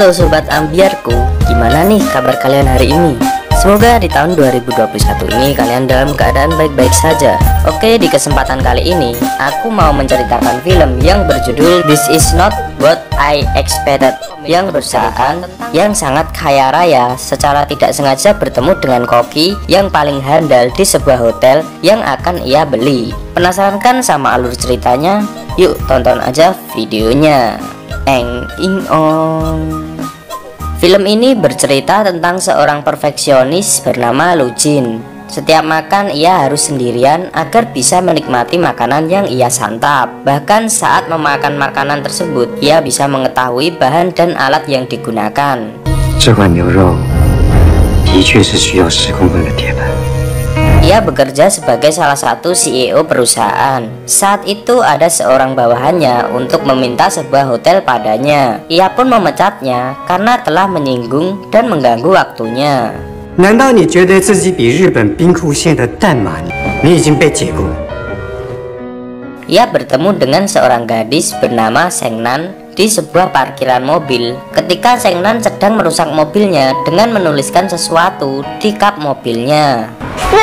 Halo sobat ambiarku, gimana nih kabar kalian hari ini? Semoga di tahun 2021 ini kalian dalam keadaan baik-baik saja. Oke, di kesempatan kali ini aku mau menceritakan film yang berjudul This Is Not What I Expected, yang perusahaan yang sangat kaya raya secara tidak sengaja bertemu dengan koki yang paling handal di sebuah hotel yang akan ia beli. Penasaran kan sama alur ceritanya? Yuk tonton aja videonya. Film ini bercerita tentang seorang perfeksionis bernama Lu Jin. Setiap makan ia harus sendirian agar bisa menikmati makanan yang ia santap. Bahkan saat memakan makanan tersebut, ia bisa mengetahui bahan dan alat yang digunakan. Ia bekerja sebagai salah satu CEO perusahaan. Saat itu ada seorang bawahannya untuk meminta sebuah hotel padanya. Ia pun memecatnya karena telah menyinggung dan mengganggu waktunya. Ia bertemu dengan seorang gadis bernama Seng Nan di sebuah parkiran mobil ketika Seng Nan sedang merusak mobilnya dengan menuliskan sesuatu di kap mobilnya.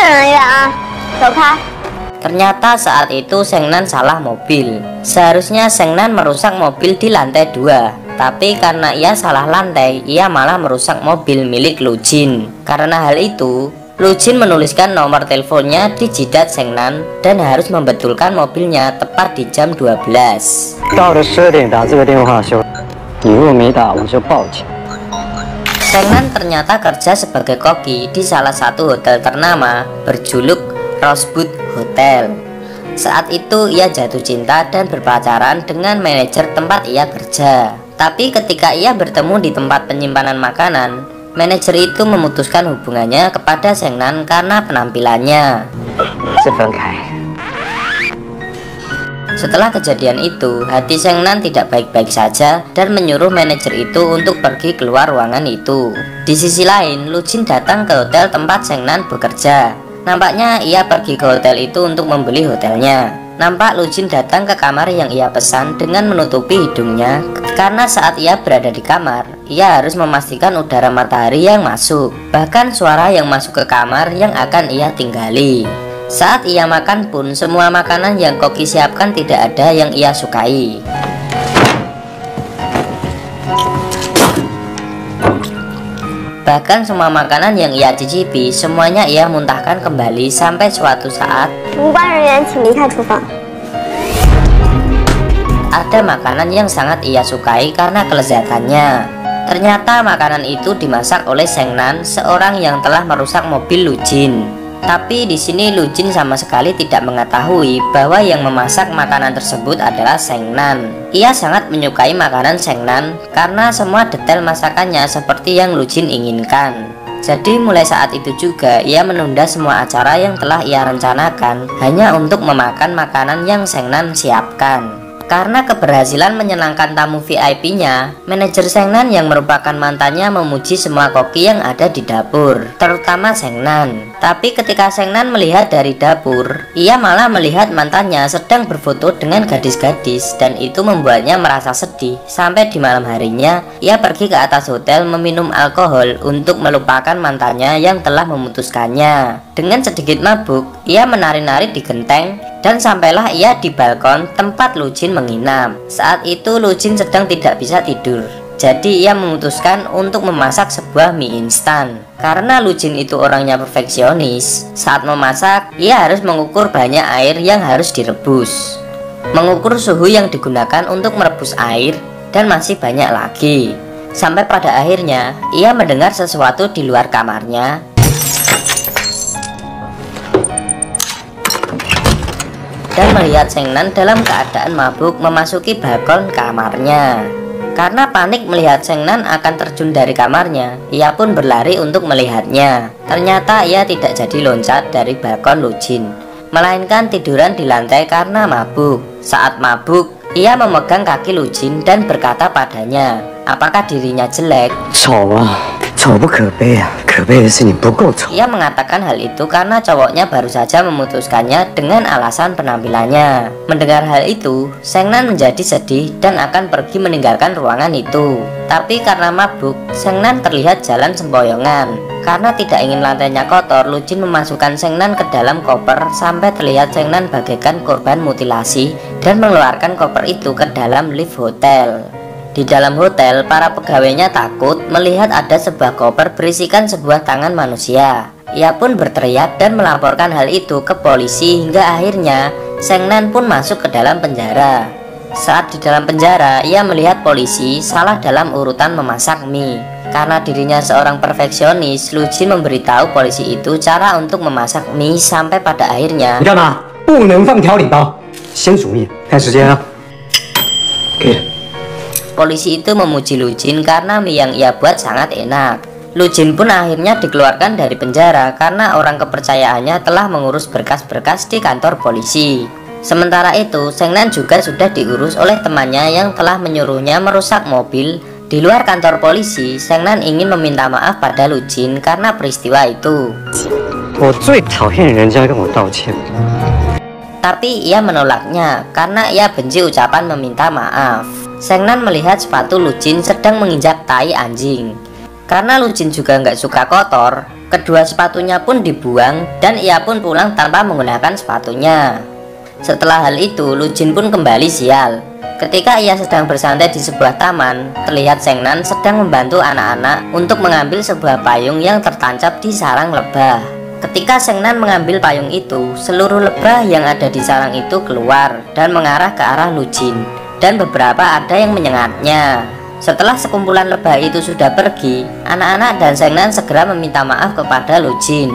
Ternyata saat itu Seng Nan salah mobil. Seharusnya Seng Nan merusak mobil di lantai 2, tapi karena ia salah lantai, ia malah merusak mobil milik Lu Jin. Karena hal itu, Lu Jin menuliskan nomor teleponnya di jidat Seng Nan dan harus membetulkan mobilnya tepat di jam 12. Seng Nan ternyata kerja sebagai koki di salah satu hotel ternama berjuluk Rosebud Hotel. Saat itu ia jatuh cinta dan berpacaran dengan manajer tempat ia kerja. Tapi ketika ia bertemu di tempat penyimpanan makanan, manajer itu memutuskan hubungannya kepada Seng Nan karena penampilannya. Setelah kejadian itu, hati Seng Nan tidak baik-baik saja dan menyuruh manajer itu untuk pergi keluar ruangan itu. Di sisi lain, Lu Jin datang ke hotel tempat Seng Nan bekerja. Nampaknya ia pergi ke hotel itu untuk membeli hotelnya. Nampak Lu Jin datang ke kamar yang ia pesan dengan menutupi hidungnya, karena saat ia berada di kamar, ia harus memastikan udara matahari yang masuk, bahkan suara yang masuk ke kamar yang akan ia tinggali. Saat ia makan pun, semua makanan yang koki siapkan tidak ada yang ia sukai. Bahkan semua makanan yang ia cicipi, semuanya ia muntahkan kembali sampai suatu saat ada makanan yang sangat ia sukai karena kelezatannya. Ternyata makanan itu dimasak oleh Seng Nan, seorang yang telah merusak mobil Lu Jin. Tapi di sini Lu Jin sama sekali tidak mengetahui bahwa yang memasak makanan tersebut adalah Seng Nan. Ia sangat menyukai makanan Seng Nan karena semua detail masakannya seperti yang Lu Jin inginkan. Jadi mulai saat itu juga ia menunda semua acara yang telah ia rencanakan hanya untuk memakan makanan yang Seng Nan siapkan. Karena keberhasilan menyenangkan tamu VIP-nya, manajer Seng Nan yang merupakan mantannya memuji semua koki yang ada di dapur, terutama Seng Nan. Tapi ketika Seng Nan melihat dari dapur, ia malah melihat mantannya sedang berfoto dengan gadis-gadis, dan itu membuatnya merasa sedih. Sampai di malam harinya, ia pergi ke atas hotel meminum alkohol untuk melupakan mantannya yang telah memutuskannya. Dengan sedikit mabuk, ia menari-nari di genteng dan sampailah ia di balkon tempat Lu Jin menginap. Saat itu Lu Jin sedang tidak bisa tidur. Jadi ia memutuskan untuk memasak sebuah mie instan. Karena Lu Jin itu orangnya perfeksionis, saat memasak ia harus mengukur banyak air yang harus direbus, mengukur suhu yang digunakan untuk merebus air, dan masih banyak lagi. Sampai pada akhirnya ia mendengar sesuatu di luar kamarnya dan melihat Seng Nan dalam keadaan mabuk memasuki balkon kamarnya. Karena panik melihat Seng Nan akan terjun dari kamarnya, ia pun berlari untuk melihatnya. Ternyata ia tidak jadi loncat dari balkon Lu Jin, melainkan tiduran di lantai karena mabuk. Saat mabuk, ia memegang kaki Lu Jin dan berkata padanya, apakah dirinya jelek? 丑不可悲啊，可悲的是你不够丑。 Ia mengatakan hal itu karena cowoknya baru saja memutuskannya dengan alasan penampilannya. Mendengar hal itu, Sengnan menjadi sedih dan akan pergi meninggalkan ruangan itu. Tapi karena mabuk, Sengnan terlihat jalan sempoyongan. Karena tidak ingin lantainya kotor, Lujin memasukkan Sengnan ke dalam koper sampai terlihat Sengnan bagaikan korban mutilasi dan mengeluarkan koper itu ke dalam lift hotel. Di dalam hotel, para pegawainya takut melihat ada sebuah koper berisikan sebuah tangan manusia. Ia pun berteriak dan melaporkan hal itu ke polisi hingga akhirnya Sengnan pun masuk ke dalam penjara. Saat di dalam penjara, ia melihat polisi salah dalam urutan memasak mie. Karena dirinya seorang perfeksionis, Lujin memberitahu polisi itu cara untuk memasak mie sampai pada akhirnya. 你干嘛？不能放调理包，先煮面，看时间啊。可以了。 Polisi itu memuji Lujin karena mie yang ia buat sangat enak. Lujin pun akhirnya dikeluarkan dari penjara karena orang kepercayaannya telah mengurus berkas-berkas di kantor polisi. Sementara itu, Sengnan juga sudah diurus oleh temannya yang telah menyuruhnya merusak mobil. Di luar kantor polisi, Sengnan ingin meminta maaf pada Lujin karena peristiwa itu. 我最讨厌人家跟我道歉。 Tapi ia menolaknya karena ia benci ucapan meminta maaf. Sengnan melihat sepatu Lujin sedang menginjak tai anjing. Karena Lujin juga nggak suka kotor, kedua sepatunya pun dibuang dan ia pun pulang tanpa menggunakan sepatunya. Setelah hal itu, Lujin pun kembali sial. Ketika ia sedang bersantai di sebuah taman, terlihat Sengnan sedang membantu anak-anak untuk mengambil sebuah payung yang tertancap di sarang lebah. Ketika Sengnan mengambil payung itu, seluruh lebah yang ada di sarang itu keluar dan mengarah ke arah Lujin. Dan beberapa ada yang menyengatnya. Setelah sekumpulan lebah itu sudah pergi, anak-anak dan Sengnan segera meminta maaf kepada Lujin.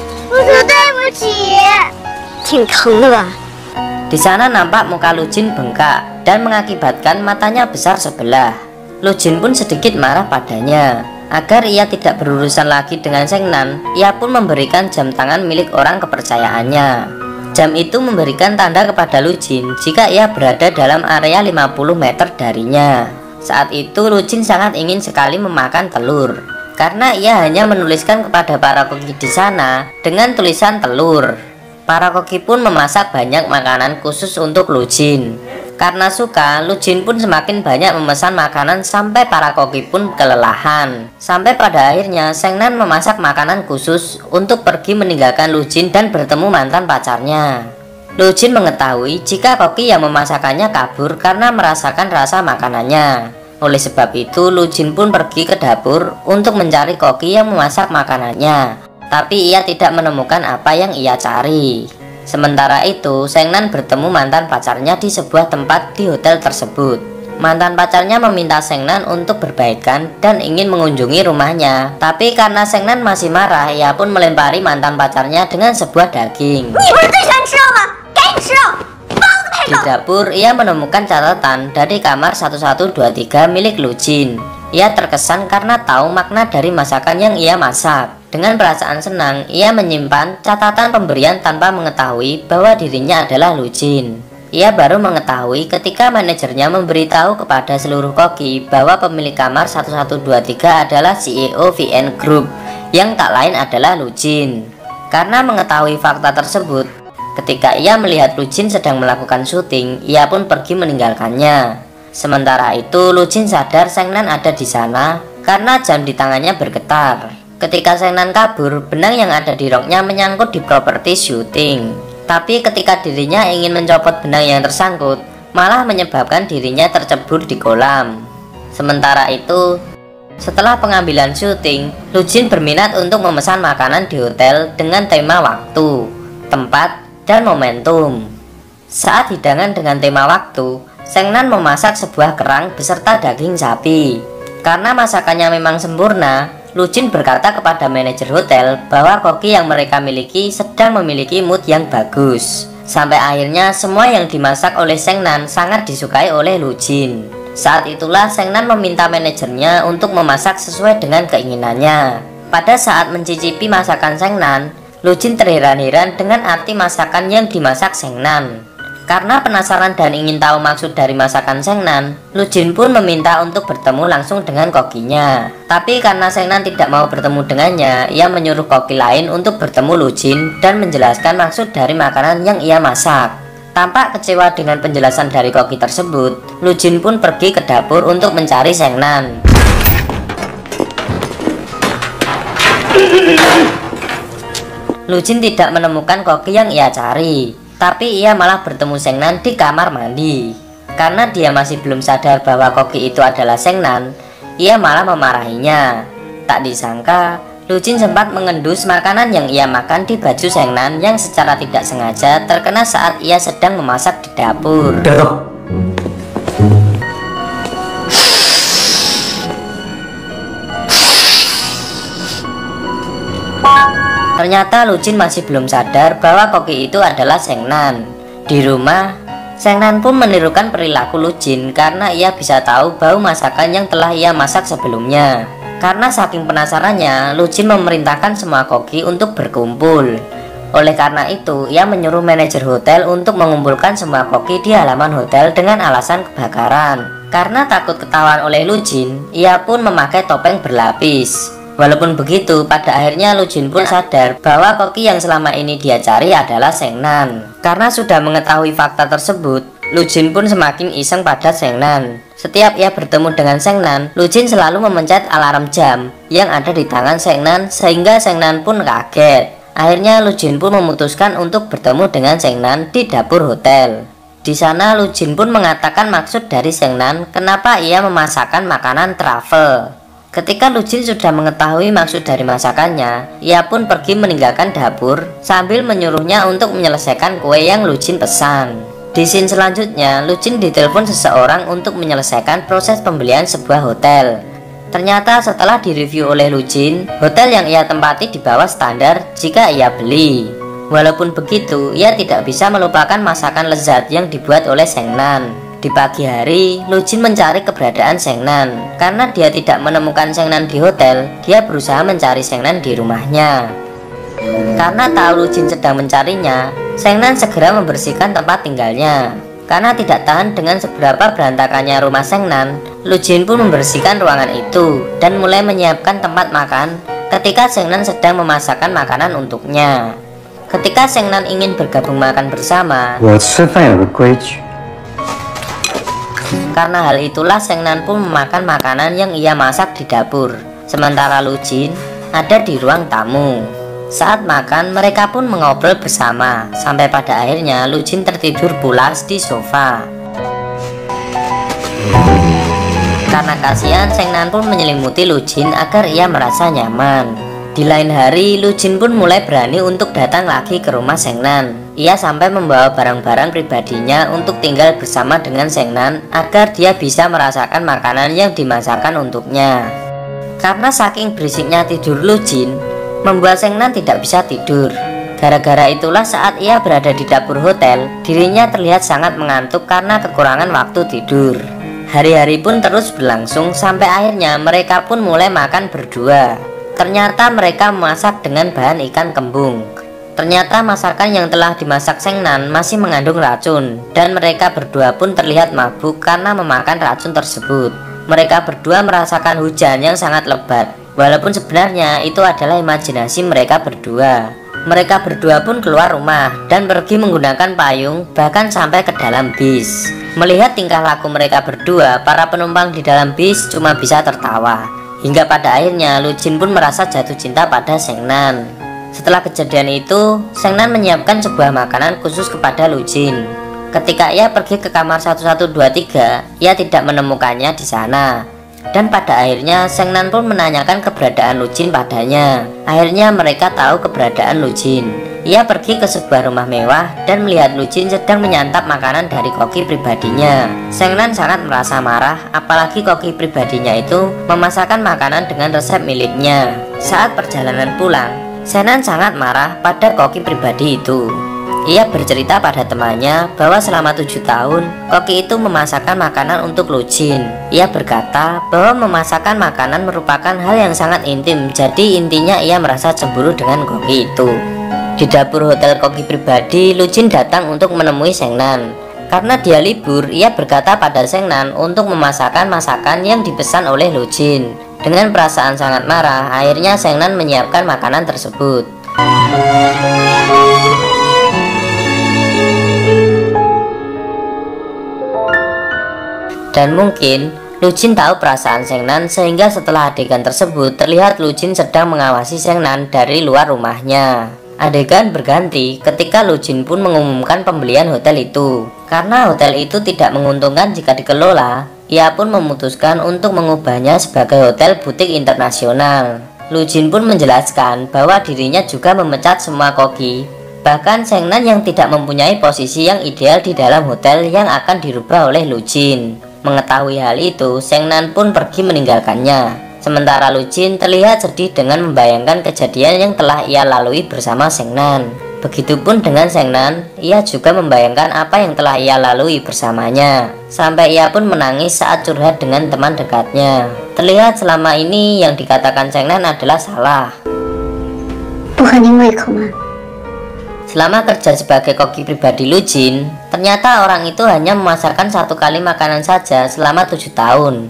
Di sana nampak muka Lujin bengkak dan mengakibatkan matanya besar sebelah. Lujin pun sedikit marah padanya. Agar ia tidak berurusan lagi dengan Sengnan, ia pun memberikan jam tangan milik orang kepercayaannya. Jam itu memberikan tanda kepada Lujin jika ia berada dalam area 50 meter darinya. Saat itu Lujin sangat ingin sekali memakan telur. Karena ia hanya menuliskan kepada para koki di sana dengan tulisan telur. Para koki pun memasak banyak makanan khusus untuk Lujin. Karena suka, Lujin pun semakin banyak memesan makanan sampai para koki pun kelelahan. Sampai pada akhirnya Sengnan memasak makanan khusus untuk pergi meninggalkan Lujin dan bertemu mantan pacarnya. Lujin mengetahui jika koki yang memasakkannya kabur karena merasakan rasa makanannya. Oleh sebab itu, Lujin pun pergi ke dapur untuk mencari koki yang memasak makanannya. Tapi ia tidak menemukan apa yang ia cari. Sementara itu, Sengnan bertemu mantan pacarnya di sebuah tempat di hotel tersebut. Mantan pacarnya meminta Sengnan untuk berbaikan dan ingin mengunjungi rumahnya. Tapi karena Sengnan masih marah, ia pun melempari mantan pacarnya dengan sebuah daging. Di dapur, ia menemukan catatan dari kamar 1123 milik Lujin. Ia terkesan karena tahu makna dari masakan yang ia masak. Dengan perasaan senang, ia menyimpan catatan pemberian tanpa mengetahui bahwa dirinya adalah Lujin. Ia baru mengetahui ketika manajernya memberitahu kepada seluruh koki bahwa pemilik kamar 1123 adalah CEO VN Group, yang tak lain adalah Lujin. Karena mengetahui fakta tersebut, ketika ia melihat Lujin sedang melakukan syuting, ia pun pergi meninggalkannya. Sementara itu, Lujin sadar Sengnan ada di sana karena jam di tangannya bergetar. Ketika Sengnan kabur, benang yang ada di roknya menyangkut di properti syuting. Tapi ketika dirinya ingin mencopot benang yang tersangkut, malah menyebabkan dirinya tercebur di kolam. Sementara itu, setelah pengambilan syuting, Lujin berminat untuk memesan makanan di hotel dengan tema waktu, tempat, dan momentum. Saat hidangan dengan tema waktu, Sengnan memasak sebuah kerang beserta daging sapi. Karena masakannya memang sempurna, Lujin berkata kepada manajer hotel bahwa koki yang mereka miliki sedang memiliki mood yang bagus. Sampai akhirnya semua yang dimasak oleh Sengnan sangat disukai oleh Lujin. Saat itulah Sengnan meminta manajernya untuk memasak sesuai dengan keinginannya. Pada saat mencicipi masakan Sengnan, Lujin terheran-heran dengan arti masakan yang dimasak Sengnan. Karena penasaran dan ingin tahu maksud dari masakan Sengnan, Lujin pun meminta untuk bertemu langsung dengan kokinya. Tapi karena Sengnan tidak mau bertemu dengannya, ia menyuruh koki lain untuk bertemu Lujin dan menjelaskan maksud dari makanan yang ia masak. Tampak kecewa dengan penjelasan dari koki tersebut, Lujin pun pergi ke dapur untuk mencari Sengnan. Lujin tidak menemukan koki yang ia cari, tapi ia malah bertemu Sengnan di kamar mandi. Karena dia masih belum sadar bahwa koki itu adalah Sengnan, ia malah memarahinya. Tak disangka, Lujin sempat mengendus makanan yang ia makan di baju Sengnan yang secara tidak sengaja terkena saat ia sedang memasak di dapur. Ternyata Lujin masih belum sadar bahwa koki itu adalah Sengnan. Di rumah, Sengnan pun menirukan perilaku Lujin karena ia bisa tahu bau masakan yang telah ia masak sebelumnya. Karena saking penasarannya, Lujin memerintahkan semua koki untuk berkumpul. Oleh karena itu, ia menyuruh manajer hotel untuk mengumpulkan semua koki di halaman hotel dengan alasan kebakaran. Karena takut ketahuan oleh Lujin, ia pun memakai topeng berlapis. Walaupun begitu, pada akhirnya Lujin pun sadar bahwa koki yang selama ini dia cari adalah Sengnan. Karena sudah mengetahui fakta tersebut, Lujin pun semakin iseng pada Sengnan. Setiap ia bertemu dengan Sengnan, Lujin selalu memencet alarm jam yang ada di tangan Sengnan sehingga Sengnan pun kaget. Akhirnya Lujin pun memutuskan untuk bertemu dengan Sengnan di dapur hotel. Di sana Lujin pun mengatakan maksud dari Sengnan kenapa ia memasakkan makanan truffle. Ketika Lujin sudah mengetahui maksud dari masakannya, ia pun pergi meninggalkan dapur sambil menyuruhnya untuk menyelesaikan kue yang Lujin pesan. Di scene selanjutnya, Lujin ditelepon seseorang untuk menyelesaikan proses pembelian sebuah hotel. Ternyata setelah direview oleh Lujin, hotel yang ia tempati di bawah standar jika ia beli. Walaupun begitu, ia tidak bisa melupakan masakan lezat yang dibuat oleh Sengnan. Di pagi hari, Lujin mencari keberadaan Sengnan. Karena dia tidak menemukan Sengnan di hotel, dia berusaha mencari Sengnan di rumahnya. Karena tahu Lujin sedang mencarinya, Sengnan segera membersihkan tempat tinggalnya. Karena tidak tahan dengan seberapa berantakannya rumah Sengnan, Lujin pun membersihkan ruangan itu dan mulai menyiapkan tempat makan ketika Sengnan sedang memasakkan makanan untuknya. Ketika Sengnan ingin bergabung makan bersama, karena hal itulah Sengnan pun memakan makanan yang ia masak di dapur. Sementara Lujin ada di ruang tamu. Saat makan, mereka pun mengobrol bersama. Sampai pada akhirnya Lujin tertidur pulas di sofa. Karena kasihan, Sengnan pun menyelimuti Lujin agar ia merasa nyaman. Di lain hari, Lujin pun mulai berani untuk datang lagi ke rumah Sengnan. Ia sampai membawa barang-barang pribadinya untuk tinggal bersama dengan Sengnan agar dia bisa merasakan makanan yang dimasakkan untuknya. Karena saking berisiknya tidur Lujin, membuat Sengnan tidak bisa tidur. Gara-gara itulah saat ia berada di dapur hotel, dirinya terlihat sangat mengantuk karena kekurangan waktu tidur. Hari-hari pun terus berlangsung sampai akhirnya mereka pun mulai makan berdua. Ternyata mereka memasak dengan bahan ikan kembung. Ternyata masakan yang telah dimasak Sengnan masih mengandung racun, dan mereka berdua pun terlihat mabuk karena memakan racun tersebut. Mereka berdua merasakan hujan yang sangat lebat, walaupun sebenarnya itu adalah imajinasi mereka berdua. Mereka berdua pun keluar rumah dan pergi menggunakan payung, bahkan sampai ke dalam bis. Melihat tingkah laku mereka berdua, para penumpang di dalam bis cuma bisa tertawa. Hingga pada akhirnya Lujin pun merasa jatuh cinta pada Sengnan. Setelah kejadian itu, Sengnan menyiapkan sebuah makanan khusus kepada Lujin. Ketika ia pergi ke kamar 1123, ia tidak menemukannya di sana. Dan pada akhirnya Sengnan pun menanyakan keberadaan Lujin padanya. Akhirnya mereka tahu keberadaan Lujin. Ia pergi ke sebuah rumah mewah dan melihat Lujin sedang menyantap makanan dari koki pribadinya. Sengnan sangat merasa marah, apalagi koki pribadinya itu memasakkan makanan dengan resep miliknya. Saat perjalanan pulang, Sengnan sangat marah pada koki pribadi itu. Ia bercerita pada temannya bahwa selama 7 tahun koki itu memasakkan makanan untuk Lujin. Ia berkata bahwa memasakkan makanan merupakan hal yang sangat intim, jadi intinya ia merasa cemburu dengan koki itu. Di dapur hotel koki pribadi, Lujin datang untuk menemui Sengnan. Karena dia libur, ia berkata pada Sengnan untuk memasakkan masakan yang dipesan oleh Lujin. Dengan perasaan sangat marah, akhirnya Sengnan menyiapkan makanan tersebut. Dan mungkin Lujin tahu perasaan Sengnan, sehingga setelah adegan tersebut terlihat Lujin sedang mengawasi Sengnan dari luar rumahnya. Adegan berganti ketika Lujin pun mengumumkan pembelian hotel itu. Karena hotel itu tidak menguntungkan jika dikelola, ia pun memutuskan untuk mengubahnya sebagai hotel butik internasional. Lujin pun menjelaskan bahwa dirinya juga memecat semua koki, bahkan Sengnan yang tidak mempunyai posisi yang ideal di dalam hotel yang akan dirubah oleh Lujin. Mengetahui hal itu, Sengnan pun pergi meninggalkannya. Sementara Lujin terlihat sedih dengan membayangkan kejadian yang telah ia lalui bersama Sengnan. Begitupun dengan Sengnan, ia juga membayangkan apa yang telah ia lalui bersamanya. Sampai ia pun menangis saat curhat dengan teman dekatnya. Terlihat selama ini yang dikatakan Sengnan adalah salah. Selama kerja sebagai koki pribadi Lujin, ternyata orang itu hanya memasakkan 1 kali makanan saja selama 7 tahun.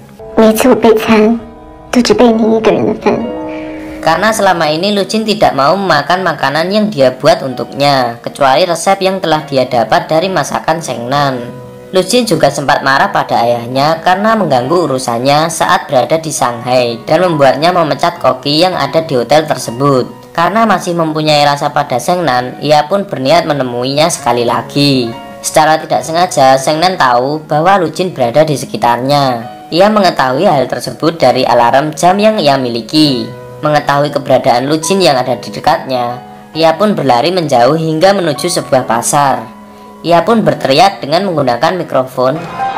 Karena selama ini Lujin tidak mau memakan makanan yang dia buat untuknya, kecuali resep yang telah dia dapat dari masakan Sengnan. Lujin juga sempat marah pada ayahnya karena mengganggu urusannya saat berada di Shanghai dan membuatnya memecat koki yang ada di hotel tersebut. Karena masih mempunyai rasa pada Sengnan, ia pun berniat menemuinya sekali lagi. Secara tidak sengaja, Sengnan tahu bahwa Lujin berada di sekitarnya. Ia mengetahui hal tersebut dari alarm jam yang ia miliki. Mengetahui keberadaan Lujin yang ada di dekatnya, ia pun berlari menjauh hingga menuju sebuah pasar. Ia pun berteriak dengan menggunakan mikrofon,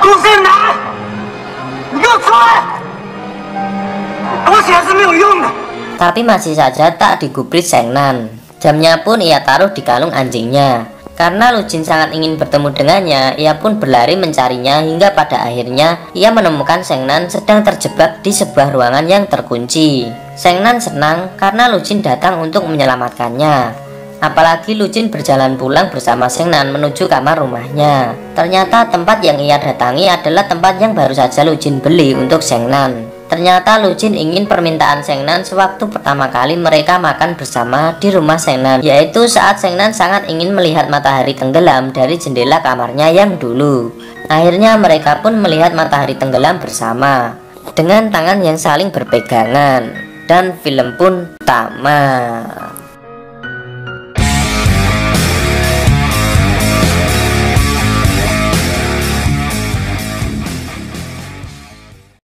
tapi masih saja tak digubris Sengnan. Jamnya pun ia taruh di kalung anjingnya. Karena Lujin sangat ingin bertemu dengannya, ia pun berlari mencarinya hingga pada akhirnya ia menemukan Sengnan sedang terjebak di sebuah ruangan yang terkunci. Sengnan senang karena Lujin datang untuk menyelamatkannya. Apalagi Lujin berjalan pulang bersama Sengnan menuju kamar rumahnya. Ternyata tempat yang ia datangi adalah tempat yang baru saja Lujin beli untuk Sengnan. Ternyata Lujin ingin permintaan Sengnan sewaktu pertama kali mereka makan bersama di rumah Sengnan, yaitu saat Sengnan sangat ingin melihat matahari tenggelam dari jendela kamarnya yang dulu. Akhirnya mereka pun melihat matahari tenggelam bersama dengan tangan yang saling berpegangan, dan film pun tamat.